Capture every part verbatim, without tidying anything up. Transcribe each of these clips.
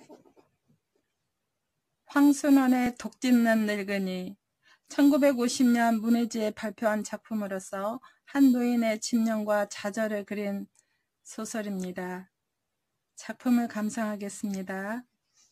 황순원의 독짓는 늙은이. 천구백오십 년 문예지에 발표한 작품으로서 한 노인의 집념과 좌절을 그린 소설입니다. 작품을 감상하겠습니다.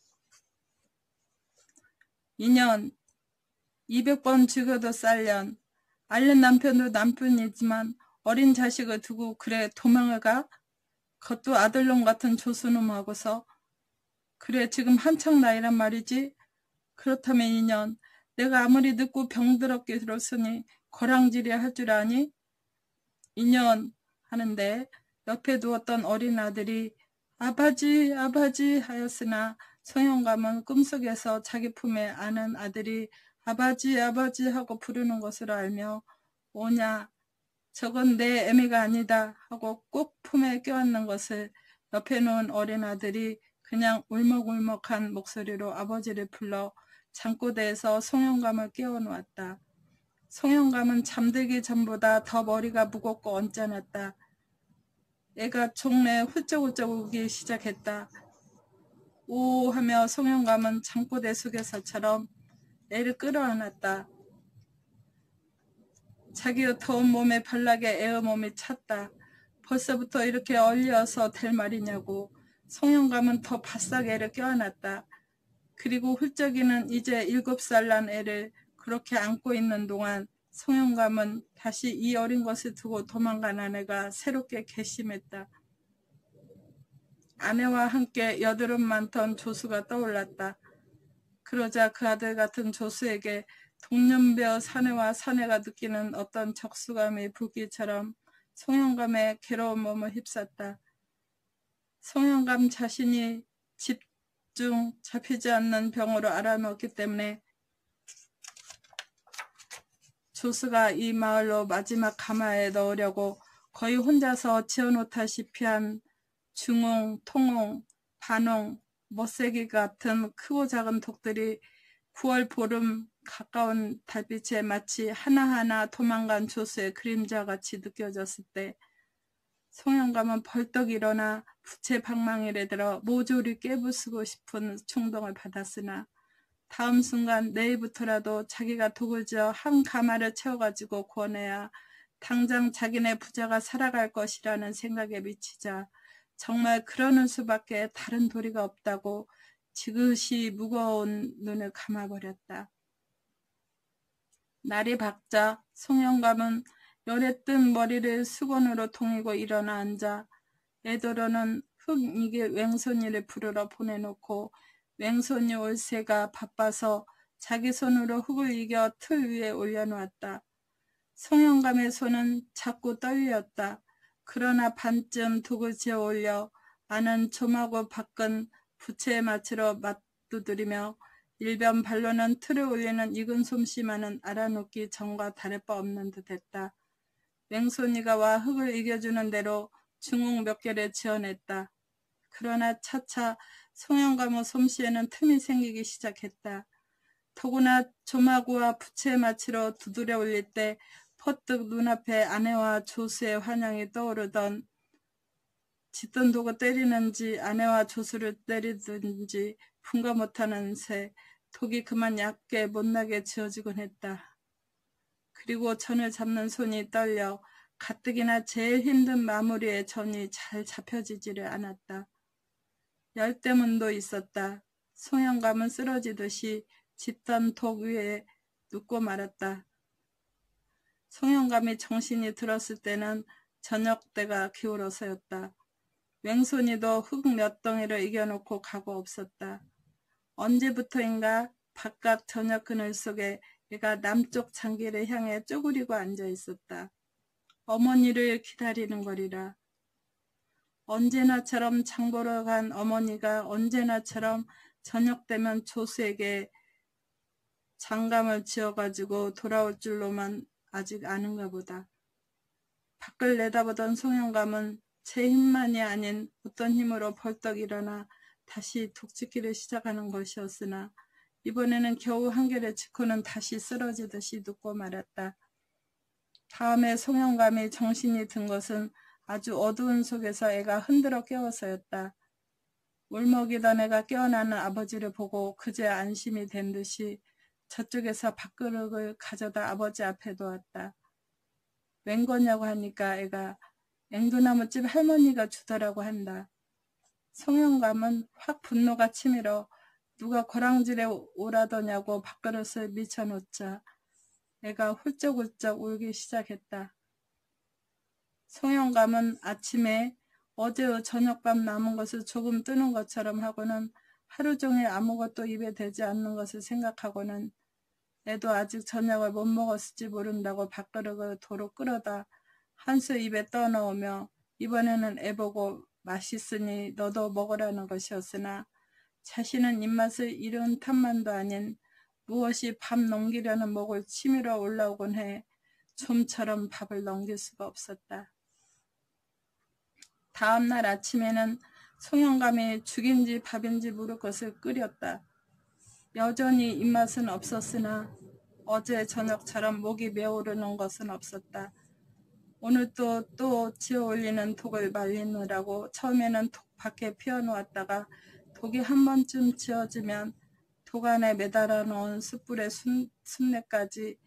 인연 이백 번 죽여도 쌀년. 앓는 남편도 남편이지만 어린 자식을 두고 그래 도망을 가? 그것도 아들놈 같은 조수놈하고서. 그래 지금 한창 나이란 말이지. 그렇다면 인연, 내가 아무리 늙고 병들었게 들었으니 거랑질이 할 줄 아니? 인연 하는데 옆에 두었던 어린 아들이 아바지 아바지 하였으나 소영감은 꿈속에서 자기 품에 안은 아들이 아바지 아바지 하고 부르는 것으로 알며 오냐 저건 내 애미가 아니다 하고 꼭 품에 껴안는 것을 옆에 놓은 어린 아들이 그냥 울먹울먹한 목소리로 아버지를 불러 잠꼬대에서 송영감을 깨워놓았다. 송영감은 잠들기 전보다 더 머리가 무겁고 언짢았다. 애가 종래에 훌쩍훌쩍 울기 시작했다. 오 하며 송영감은 잠꼬대 속에서처럼 애를 끌어안았다. 자기의 더운 몸에 발락에 애의 몸이 찼다. 벌써부터 이렇게 얼려서 될 말이냐고. 송영감은 더 바싹 애를 껴안았다. 그리고 훌쩍이는 이제 일곱 살 난 애를 그렇게 안고 있는 동안 송영감은 다시 이 어린 것을 두고 도망간 아내가 새롭게 괘씸했다. 아내와 함께 여드름 많던 조수가 떠올랐다. 그러자 그 아들 같은 조수에게 동년배의 사내와 사내가 느끼는 어떤 적수감이 불길처럼 송영감의 괴로운 몸을 휩쌌다. 송영감 자신이 집중 잡히지 않는 병으로 알아놓았기 때문에 조수가 이 마을로 마지막 가마에 넣으려고 거의 혼자서 지어놓다시피 한 중홍, 통홍, 반홍, 멋세기 같은 크고 작은 독들이 구월 보름 가까운 달빛에 마치 하나하나 도망간 조수의 그림자같이 느껴졌을 때 송영감은 벌떡 일어나 부채 방망이를 들어 모조리 깨부수고 싶은 충동을 받았으나 다음 순간 내일부터라도 자기가 독을 지어 한 가마를 채워가지고 구워내야 당장 자기네 부자가 살아갈 것이라는 생각에 미치자 정말 그러는 수밖에 다른 도리가 없다고 지그시 무거운 눈을 감아버렸다. 날이 밝자 송영감은 열에 뜬 머리를 수건으로 동이고 일어나 앉아 애도로는 흙 이길 웽손이를 부르러 보내놓고 웽손이 올새가 바빠서 자기 손으로 흙을 이겨 틀 위에 올려놓았다. 송영감의 손은 자꾸 떨렸다. 그러나 반쯤 독을 지어 올려 안은 좀하고 밖은 부채에 맞추러 맞두드리며 일변 발로는 틀을 올리는 익은 솜씨만은 알아놓기 전과 다를 바 없는 듯했다. 맹손이가 와 흙을 이겨주는 대로 중흥 몇 개를 지어냈다. 그러나 차차 송영감의 솜씨에는 틈이 생기기 시작했다. 더구나 조마구와 부채에 맞추러 두드려 올릴 때 퍼뜩 눈앞에 아내와 조수의 환영이 떠오르던 짓던 독을 때리는지 아내와 조수를 때리든지 분가 못하는 새 독이 그만 얕게 못나게 지어지곤 했다. 그리고 전을 잡는 손이 떨려 가뜩이나 제일 힘든 마무리의 전이 잘 잡혀지지를 않았다. 열대문도 있었다. 송영감은 쓰러지듯이 짓던 독 위에 눕고 말았다. 송영감이 정신이 들었을 때는 저녁 때가 기울어서였다. 웽손이도 흙 몇 덩이를 이겨놓고 가고 없었다. 언제부터인가 바깥 저녁 그늘 속에 애가 남쪽 장기를 향해 쪼그리고 앉아 있었다. 어머니를 기다리는 거리라. 언제나처럼 장보러 간 어머니가 언제나처럼 저녁 되면 조수에게 장감을 지어가지고 돌아올 줄로만 아직 아는가 보다. 밖을 내다보던 송영감은 제 힘만이 아닌 어떤 힘으로 벌떡 일어나 다시 독짓기를 시작하는 것이었으나 이번에는 겨우 한결에 짚고는 다시 쓰러지듯이 눕고 말았다. 다음에 송영감이 정신이 든 것은 아주 어두운 속에서 애가 흔들어 깨워서였다. 울먹이던 애가 깨어나는 아버지를 보고 그제 안심이 된 듯이 저쪽에서 밥그릇을 가져다 아버지 앞에 놓았다. 웬 거냐고 하니까 애가 앵두나무집 할머니가 주더라고 한다. 송영감은 확 분노가 치밀어 누가 고랑질에 오라더냐고 밥그릇을 미쳐놓자 애가 훌쩍훌쩍 울기 시작했다. 송영감은 아침에 어제의 저녁밥 남은 것을 조금 뜨는 것처럼 하고는 하루 종일 아무것도 입에 대지 않는 것을 생각하고는 애도 아직 저녁을 못 먹었을지 모른다고 밥그릇을 도로 끌어다 한 수 입에 떠넣으며 이번에는 애 보고 맛있으니 너도 먹으라는 것이었으나 자신은 입맛을 잃은 탓만도 아닌 무엇이 밥 넘기려는 목을 치밀어 올라오곤 해 좀처럼 밥을 넘길 수가 없었다. 다음 날 아침에는 송영감이 죽인지 밥인지 물을 것을 끓였다. 여전히 입맛은 없었으나 어제 저녁처럼 목이 메오르는 것은 없었다. 오늘 또 또 지어올리는 독을 말리느라고 처음에는 독 밖에 피워놓았다가 독이 한 번쯤 지어지면 독 안에 매달아 놓은 숯불의 순, 순내까지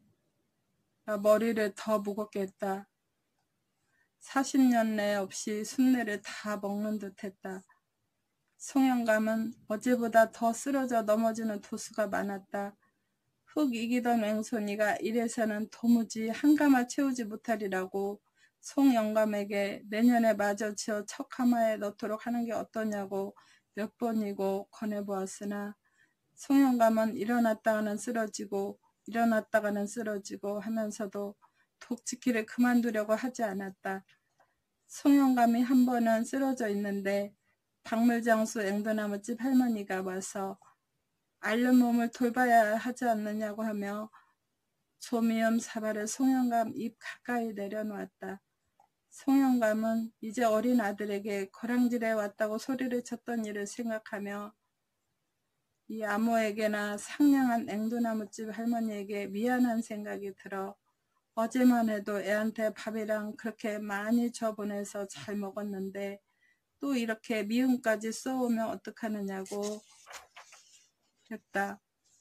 머리를 더 무겁게 했다. 사십 년 내 없이 순내를 다 먹는 듯 했다. 송영감은 어제보다 더 쓰러져 넘어지는 도수가 많았다. 훅 이기던 맹손이가 이래서는 도무지 한가마 채우지 못하리라고 송영감에게 내년에 마저 지어 척하마에 넣도록 하는 게 어떠냐고 몇 번이고 권해보았으나 송영감은 일어났다가는 쓰러지고 일어났다가는 쓰러지고 하면서도 독지키를 그만두려고 하지 않았다. 송영감이 한 번은 쓰러져 있는데 박물장수 앵두나무집 할머니가 와서 앓는 몸을 돌봐야 하지 않느냐고 하며 조미음 사발을 송영감 입 가까이 내려놓았다. 송영감은 이제 어린 아들에게 거랑질에 왔다고 소리를 쳤던 일을 생각하며 이 아모에게나 상냥한 앵두나무집 할머니에게 미안한 생각이 들어 어제만 해도 애한테 밥이랑 그렇게 많이 줘보내서 잘 먹었는데 또 이렇게 미움까지 써오면 어떡하느냐고 했다.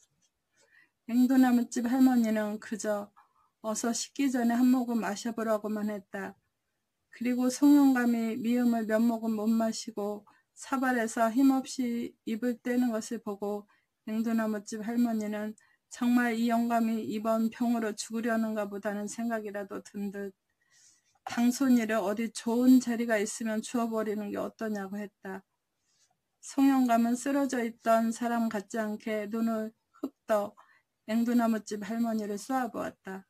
앵두나무집 할머니는 그저 어서 식기 전에 한 모금 마셔보라고만 했다. 그리고 송영감이 미음을 몇 모금 못 마시고 사발에서 힘없이 입을 떼는 것을 보고 앵두나무집 할머니는 정말 이 영감이 이번 병으로 죽으려는가 보다는 생각이라도 든 듯 당손이를 어디 좋은 자리가 있으면 주워버리는 게 어떠냐고 했다. 송영감은 쓰러져 있던 사람 같지 않게 눈을 흑 떠 앵두나무집 할머니를 쏘아보았다.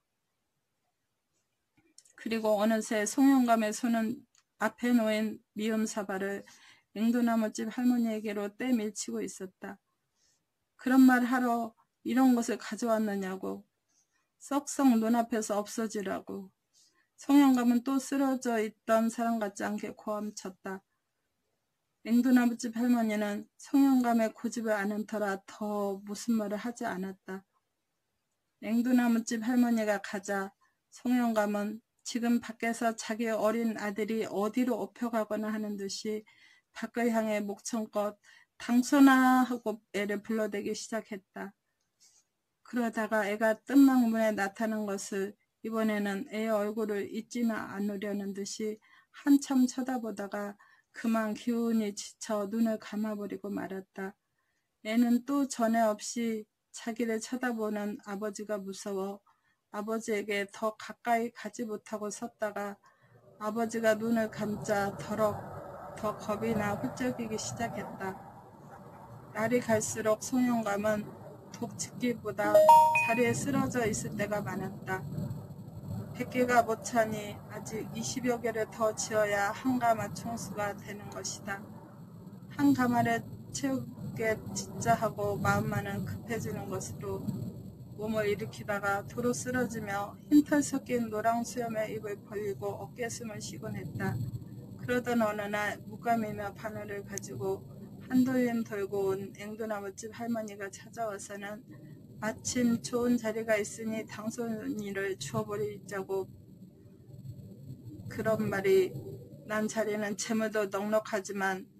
그리고 어느새 송영감의 손은 앞에 놓인 미음 사발을 앵두나무집 할머니에게로 떼밀치고 있었다. 그런 말 하러 이런 것을 가져왔느냐고. 썩썩 눈앞에서 없어지라고. 송영감은 또 쓰러져 있던 사람 같지 않게 고함쳤다. 앵두나무집 할머니는 송영감의 고집을 아는 터라 더 무슨 말을 하지 않았다. 앵두나무집 할머니가 가자 송영감은 지금 밖에서 자기 어린 아들이 어디로 업혀가거나 하는 듯이 밖을 향해 목청껏 당선아 하고 애를 불러대기 시작했다. 그러다가 애가 뜬망문에 나타난 것을 이번에는 애의 얼굴을 잊지는 않으려는 듯이 한참 쳐다보다가 그만 기운이 지쳐 눈을 감아버리고 말았다. 애는 또 전에 없이 자기를 쳐다보는 아버지가 무서워 아버지에게 더 가까이 가지 못하고 섰다가 아버지가 눈을 감자 더럭 더 겁이 나 훌쩍이기 시작했다. 날이 갈수록 송영감은 독짓기보다 자리에 쓰러져 있을 때가 많았다. 백 개가 못 차니 아직 이십여 개를 더 지어야 한 가마 총수가 되는 것이다. 한 가마를 채우게 진짜 하고 마음만은 급해지는 것으로 몸을 일으키다가 도로 쓰러지며 흰털 섞인 노랑 수염에 입을 벌리고 어깨숨을 쉬곤 했다. 그러던 어느 날 무감이며 바늘을 가지고 한돌림 돌고 온 앵두나무집 할머니가 찾아와서는 마침 좋은 자리가 있으니 당손이를 주워버리자고 그런 말이 난 자리는 재물도 넉넉하지만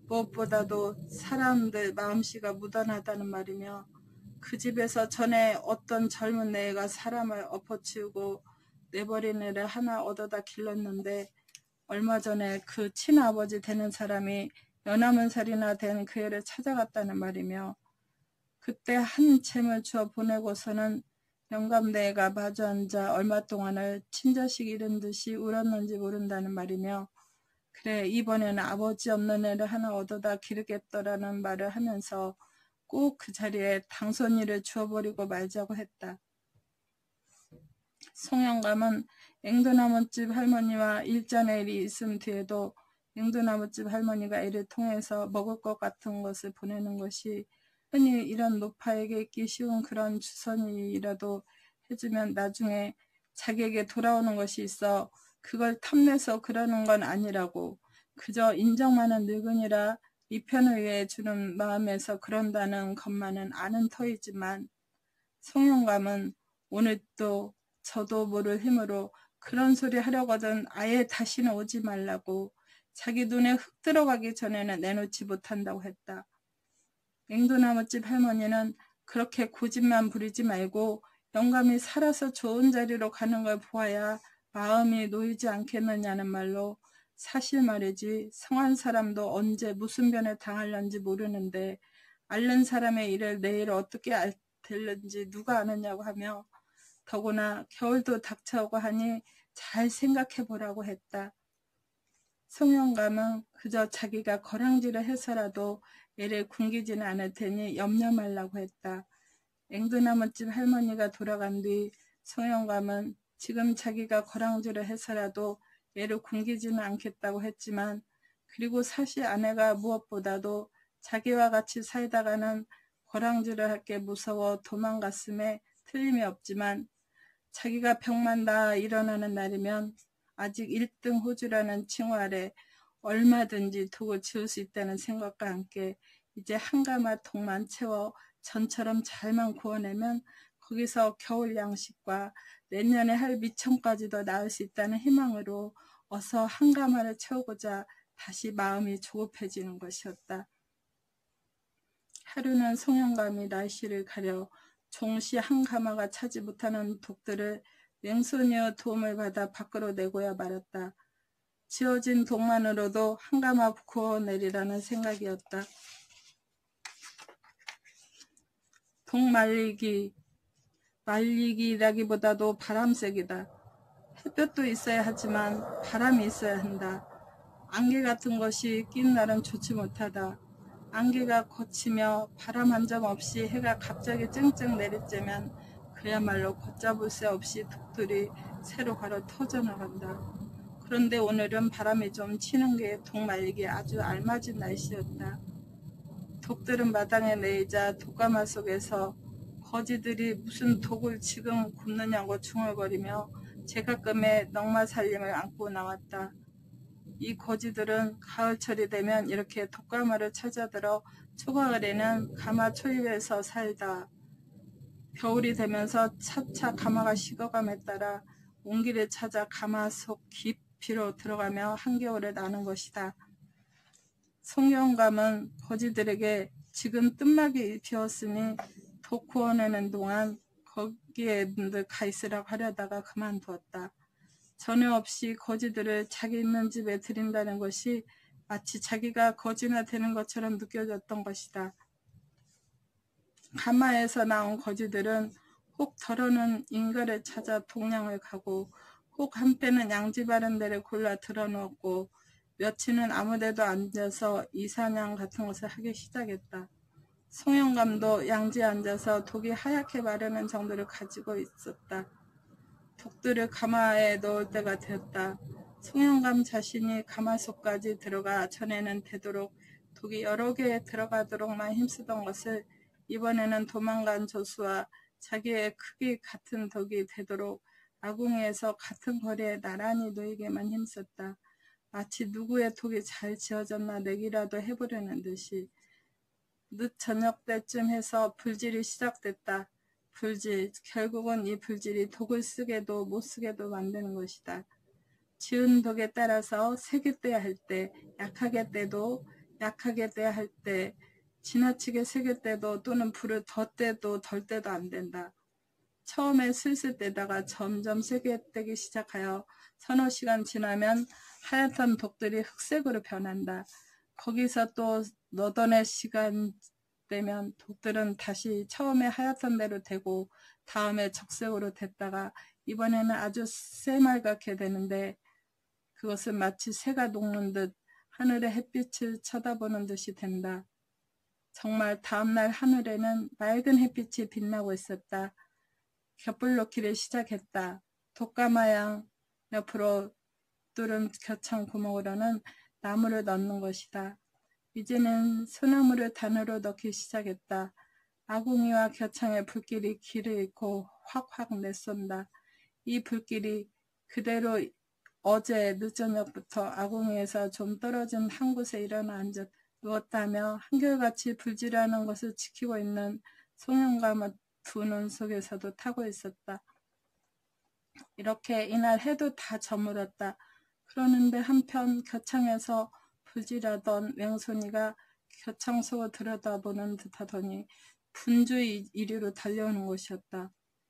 무엇보다도 사람들 마음씨가 무던하다는 말이며 그 집에서 전에 어떤 젊은 내가 사람을 엎어치우고 내버린 애를 하나 얻어다 길렀는데 얼마 전에 그 친아버지 되는 사람이 연하문 살이나 된 그 애를 찾아갔다는 말이며 그때 한 챔을 주어 보내고서는 영감내가 마주 앉아 얼마 동안을 친자식 잃은 듯이 울었는지 모른다는 말이며 그래 이번에는 아버지 없는 애를 하나 얻어다 기르겠더라는 말을 하면서 꼭 그 자리에 당선이를 주어버리고 말자고 했다. 송영감은 앵두나무집 할머니와 일전의 일이 있은 뒤에도 앵두나무집 할머니가 애를 통해서 먹을 것 같은 것을 보내는 것이 흔히 이런 노파에게 있기 쉬운 그런 주선이라도 해주면 나중에 자기에게 돌아오는 것이 있어 그걸 탐내서 그러는 건 아니라고 그저 인정만한 늙은이라 이 편을 위해 주는 마음에서 그런다는 것만은 아는 터이지만 송영감은 오늘도 저도 모를 힘으로 그런 소리 하려거든 아예 다시는 오지 말라고 자기 눈에 흙 들어가기 전에는 내놓지 못한다고 했다. 앵두나무집 할머니는 그렇게 고집만 부리지 말고 영감이 살아서 좋은 자리로 가는 걸 보아야 마음이 놓이지 않겠느냐는 말로 사실 말이지 성한 사람도 언제 무슨 변에 당할런지 모르는데 앓는 사람의 일을 내일 어떻게 알 될는지 누가 아느냐고 하며 더구나 겨울도 닥쳐오고 하니 잘 생각해 보라고 했다. 송영감은 그저 자기가 거랑질을 해서라도 애를 굶기지는 않을 테니 염려 말라고 했다. 앵두나무집 할머니가 돌아간 뒤 송영감은 지금 자기가 거랑질을 해서라도 애를 굶기지는 않겠다고 했지만 그리고 사실 아내가 무엇보다도 자기와 같이 살다가는 거랑질을 할 게 무서워 도망갔음에 틀림이 없지만 자기가 병만 나아 일어나는 날이면 아직 일 등 호주라는 칭호 아래 얼마든지 독을 지을 수 있다는 생각과 함께 이제 한 가마 독만 채워 전처럼 잘만 구워내면 거기서 겨울 양식과 내년에 할 미청까지도 낳을 수 있다는 희망으로 어서 한 가마를 채우고자 다시 마음이 조급해지는 것이었다. 하루는 송영감이 날씨를 가려 종시 한 가마가 차지 못하는 독들을 맹손이의 도움을 받아 밖으로 내고야 말았다. 지어진 독만으로도 한 가마 구워내리라는 생각이었다. 독 말리기, 말리기라기보다도 바람쐬기다. 햇볕도 있어야 하지만 바람이 있어야 한다. 안개 같은 것이 낀 날은 좋지 못하다. 안개가 걷히며 바람 한 점 없이 해가 갑자기 쨍쨍 내리쬐면 그야말로 걷잡을 새 없이 독들이 새로 갈아 터져나간다. 그런데 오늘은 바람이 좀 치는 게 독 말리기에 아주 알맞은 날씨였다. 독들은 마당에 내리자 독가마 속에서 거지들이 무슨 독을 지금 굽느냐고 중얼거리며 제가끔의 넉마살림을 안고 나왔다. 이 거지들은 가을철이 되면 이렇게 독가마를 찾아들어 초가을에는 가마 초입에서 살다. 겨울이 되면서 차차 가마가 식어감에 따라 온기를 찾아 가마 속 깊이로 들어가며 한겨울을 나는 것이다. 송영감은 거지들에게 지금 뜸막이 비었으니 독 구워내는 동안 거기에 가 있으라고 하려다가 그만두었다. 전혀 없이 거지들을 자기 있는 집에 들인다는 것이 마치 자기가 거지나 되는 것처럼 느껴졌던 것이다. 가마에서 나온 거지들은 혹 덜어놓은 인가를 찾아 동량을 가고 혹 한패는 양지 바른 데를 골라 들어놓았고 며칠은 아무데도 앉아서 이사냥 같은 것을 하기 시작했다. 송영감도 양지에 앉아서 독이 하얗게 마르는 정도를 가지고 있었다. 독들을 가마에 넣을 때가 되었다. 송영감 자신이 가마속까지 들어가 전에는 되도록 독이 여러 개 들어가도록만 힘쓰던 것을 이번에는 도망간 조수와 자기의 크기 같은 독이 되도록 아궁이에서 같은 거리에 나란히 놓이게만 힘썼다. 마치 누구의 독이 잘 지어졌나 내기라도 해보려는 듯이. 늦 저녁 때쯤 해서 불질이 시작됐다. 불질, 결국은 이 불질이 독을 쓰게도 못 쓰게도 만드는 것이다. 지은 독에 따라서 세게 떼야 할 때, 약하게 떼도 약하게 대할 때, 지나치게 세게 때도 또는 불을 더 때도 덜 때도 안 된다. 처음에 슬슬 떼다가 점점 세게 떼기 시작하여 서너 시간 지나면 하얗던 독들이 흑색으로 변한다. 거기서 또 너던의 시간 되면 독들은 다시 처음에 하얗던 대로 되고 다음에 적색으로 됐다가 이번에는 아주 새말갛게 되는데 그것은 마치 새가 녹는 듯 하늘의 햇빛을 쳐다보는 듯이 된다. 정말 다음날 하늘에는 맑은 햇빛이 빛나고 있었다. 곁불 놓기를 시작했다. 독가마양 옆으로 뚫은 곁창 구멍으로는 나무를 넣는 것이다. 이제는 소나무를 단으로 넣기 시작했다. 아궁이와 곁창의 불길이 길을 잃고 확확 내쏜다. 이 불길이 그대로 어제 늦저녁부터 아궁이에서 좀 떨어진 한 곳에 일어나 앉아 누웠다며 한결같이 불질하는 것을 지키고 있는 송영감의 두 눈 속에서도 타고 있었다. 이렇게 이날 해도 다 저물었다. 그러는데 한편 곁창에서 불질하던 맹손이가 곁창 속을 들여다보는 듯하더니 분주히 이리로 달려오는 것이었다.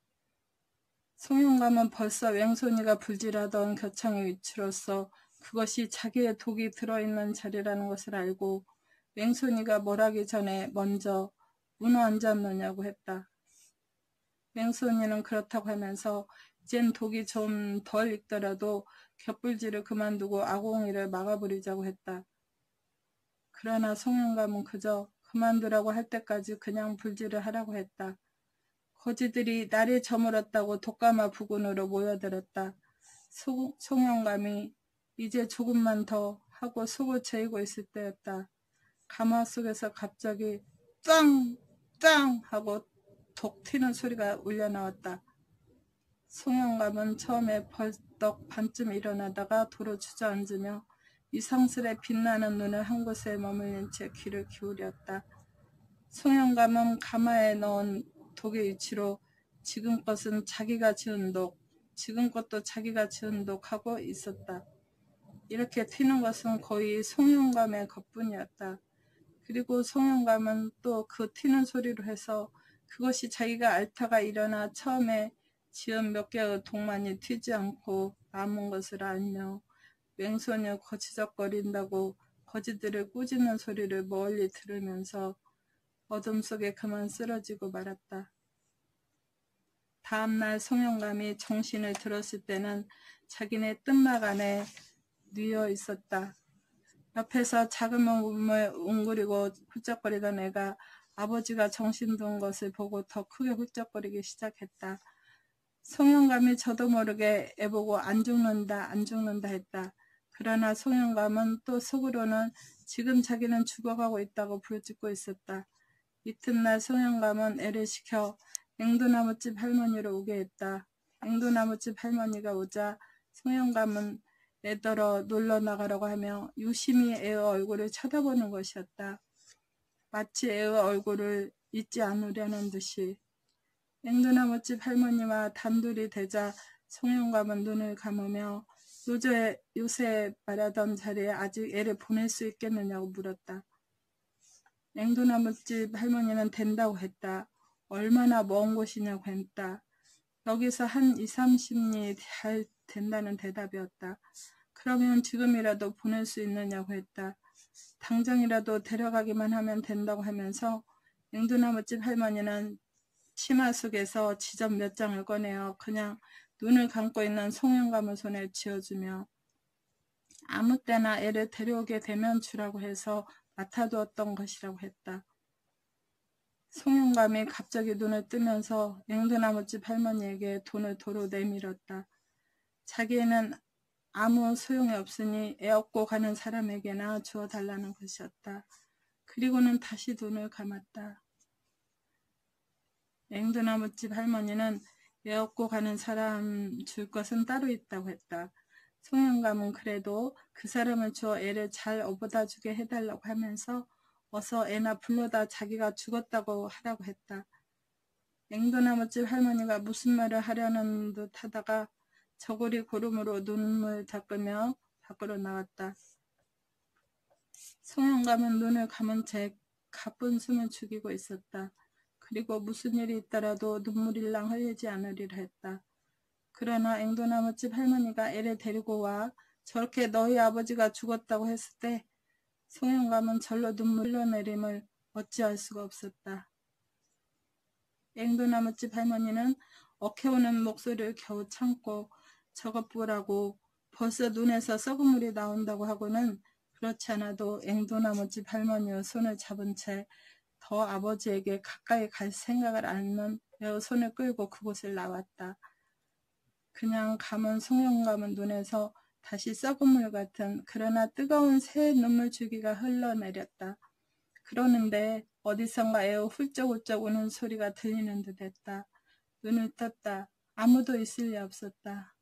송영감은 벌써 맹손이가 불질하던 곁창의 위치로서 그것이 자기의 독이 들어있는 자리라는 것을 알고 맹손이가 뭘하기 전에 먼저 문어 안 잡느냐고 했다. 맹손이는 그렇다고 하면서 이젠 독이 좀 덜 익더라도 곁불질을 그만두고 아궁이를 막아버리자고 했다. 그러나 송영감은 그저 그만두라고 할 때까지 그냥 불질을 하라고 했다. 거지들이 날이 저물었다고 독가마 부근으로 모여들었다. 소, 송영감이 이제 조금만 더 하고 속을 죄이고 있을 때였다. 가마 속에서 갑자기 짱! 짱! 하고 독 튀는 소리가 울려 나왔다. 송영감은 처음에 벌떡 반쯤 일어나다가 도로 주저앉으며 이상스레 빛나는 눈을 한 곳에 머물린 채 귀를 기울였다. 송영감은 가마에 넣은 독의 위치로 지금껏은 자기가 지은 독, 지금껏도 자기가 지은 독 하고 있었다. 이렇게 튀는 것은 거의 송영감의 것뿐이었다. 그리고 송영감은 또 그 튀는 소리로 해서 그것이 자기가 앓다가 일어나 처음에 지은 몇 개의 독만이 튀지 않고 남은 것을 알며 맹손이 거치적거린다고 거지들을 꾸짖는 소리를 멀리 들으면서 어둠 속에 그만 쓰러지고 말았다. 다음날 송영감이 정신을 들었을 때는 자기네 뜬막 안에 뉘어 있었다. 옆에서 작은 몸을 웅그리고 훌쩍거리던 애가 아버지가 정신 든 것을 보고 더 크게 훌쩍거리기 시작했다. 송영감이 저도 모르게 애보고 안 죽는다 안 죽는다 했다. 그러나 송영감은 또 속으로는 지금 자기는 죽어가고 있다고 부르짖고 있었다. 이튿날 송영감은 애를 시켜 앵두나무집 할머니로 오게 했다. 앵두나무집 할머니가 오자 송영감은 애더러 놀러 나가려고 하며 유심히 애의 얼굴을 쳐다보는 것이었다. 마치 애의 얼굴을 잊지 않으려는 듯이. 앵두나무집 할머니와 단둘이 되자 송영감은 눈을 감으며 요새, 요새 말하던 자리에 아직 애를 보낼 수 있겠느냐고 물었다. 앵두나무집 할머니는 된다고 했다. 얼마나 먼 곳이냐고 했다. 여기서 한 이삼십 리 잘 된다는 대답이었다. 그러면 지금이라도 보낼 수 있느냐고 했다. 당장이라도 데려가기만 하면 된다고 하면서 앵두나무집 할머니는 치마 속에서 지점 몇 장을 꺼내어 그냥 눈을 감고 있는 송영감의 손에 쥐어주며 아무 때나 애를 데려오게 되면 주라고 해서 맡아두었던 것이라고 했다. 송영감이 갑자기 눈을 뜨면서 앵두나무집 할머니에게 돈을 도로 내밀었다. 자기에는 아무 소용이 없으니 애 업고 가는 사람에게나 주어달라는 것이었다. 그리고는 다시 눈을 감았다. 앵두나무집 할머니는 애 업고 가는 사람 줄 것은 따로 있다고 했다. 송영감은 그래도 그 사람을 주어 애를 잘 업어다 주게 해달라고 하면서 어서 애나 불러다 자기가 죽었다고 하라고 했다. 앵두나무집 할머니가 무슨 말을 하려는 듯 하다가 저고리 고름으로 눈물 닦으며 밖으로 나왔다. 송영감은 눈을 감은 채 가쁜 숨을 죽이고 있었다. 그리고 무슨 일이 있더라도 눈물일랑 흘리지 않으리라 했다. 그러나 앵도나무집 할머니가 애를 데리고 와 저렇게 너희 아버지가 죽었다고 했을 때 송영감은 절로 눈물 흘러내림을 어찌할 수가 없었다. 앵도나무집 할머니는 억해오는 목소리를 겨우 참고 저것 보라고 벌써 눈에서 썩은 물이 나온다고 하고는 그렇지 않아도 앵도나무집 할머니의 손을 잡은 채 더 아버지에게 가까이 갈 생각을 않는 매어 손을 끌고 그곳을 나왔다. 그냥 감은 송영감은 눈에서 다시 썩은 물 같은 그러나 뜨거운 새 눈물 줄기가 흘러내렸다. 그러는데 어디선가 애어 훌쩍훌쩍 우는 소리가 들리는 듯 했다. 눈을 떴다. 아무도 있을 리 없었다.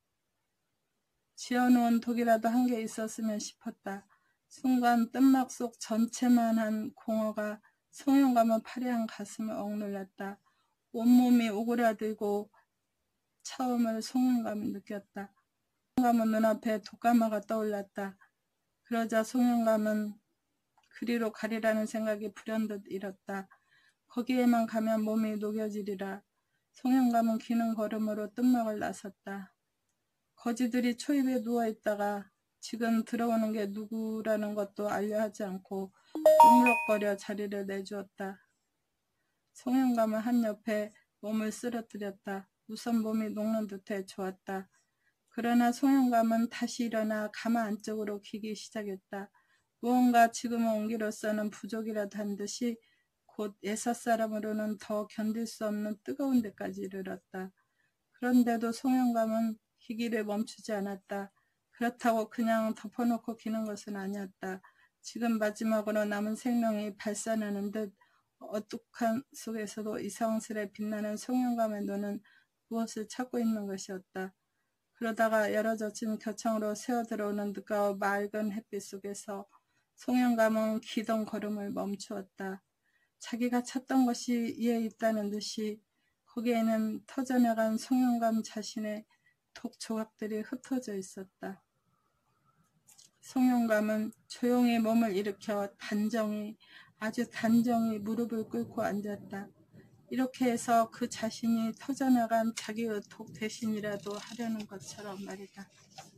지어놓은 독이라도 한 개 있었으면 싶었다. 순간 뜬막 속 전체만한 공허가 송영감의 파래한 가슴을 억눌렀다. 온몸이 오그라들고 처음을 송영감은 느꼈다. 송영감은 눈앞에 독가마가 떠올랐다. 그러자 송영감은 그리로 가리라는 생각이 불현듯 일었다. 거기에만 가면 몸이 녹여지리라. 송영감은 기는 걸음으로 뜬막을 나섰다. 거지들이 초입에 누워있다가 지금 들어오는 게 누구라는 것도 알려 하지 않고 우물럭거려 자리를 내주었다. 송영감은 한 옆에 몸을 쓰러뜨렸다. 우선 몸이 녹는 듯해 좋았다. 그러나 송영감은 다시 일어나 가마 안쪽으로 기기 시작했다. 무언가 지금은 옹기로서는 부족이라도 한 듯이 곧 옛사람으로는 더 견딜 수 없는 뜨거운 데까지 이르렀다. 그런데도 송영감은 기기를 멈추지 않았다. 그렇다고 그냥 덮어놓고 기는 것은 아니었다. 지금 마지막으로 남은 생명이 발산하는 듯 어둑한 속에서도 이상스레 빛나는 송영감의 눈은 무엇을 찾고 있는 것이었다. 그러다가 열어젖힌 겨창으로 새어들어오는 늦가오 맑은 햇빛 속에서 송영감은 기던 걸음을 멈추었다. 자기가 찾던 것이 이에 있다는 듯이 거기에는 터져나간 송영감 자신의 독 조각들이 흩어져 있었다. 송영감은 조용히 몸을 일으켜 단정히 아주 단정히 무릎을 꿇고 앉았다. 이렇게 해서 그 자신이 터져나간 자기의 독 대신이라도 하려는 것처럼 말이다.